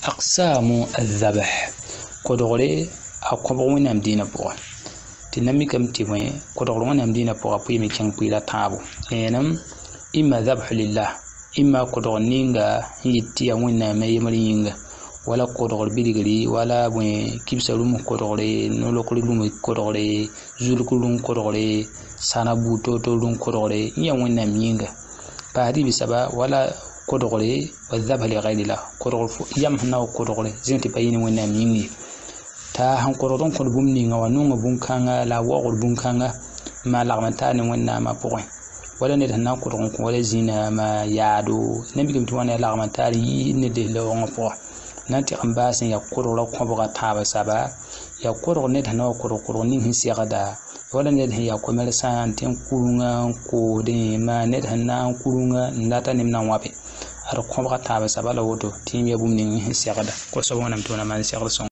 أقسام الذبح كدغري أقبو ونام دينا بوا تنمي كم تيوين كدغري ونام دينا بوا بيمي كان بيلا تابو ينم إما ذبح لله إما كدغري نينغا يتيا ونام يمرينغا ولا كدغري بيلغري ولا وين كيبسلوم كدغري نولوكري لوم كدغري زولكلوم كدغري سانابوتو تولوم كدغري يا ونام ينغا بعدي بسبب ولا كدغري والذبح لغير الله كدغري يم هنا كدغري زينتي بايني ونام ينغي تا han korodon ko bumni nga wanunga bunkanga la wogol bunkanga ma lagmantani wonna ma point wala ne tan ko don ko wala zina ma yaado nabi gum tuwana lagmantari ne de lo nga po nanti ambasin ya kororo ko boga taba saba ya kororo ne tan ko kororo ni hin siagada wala ne ya ko mersan ten kurunga ko de ma ne tan na kurunga ndata nimna wape ar ko boga taba saba la woto timi bumni hin siagada ko so wonam to na man siagada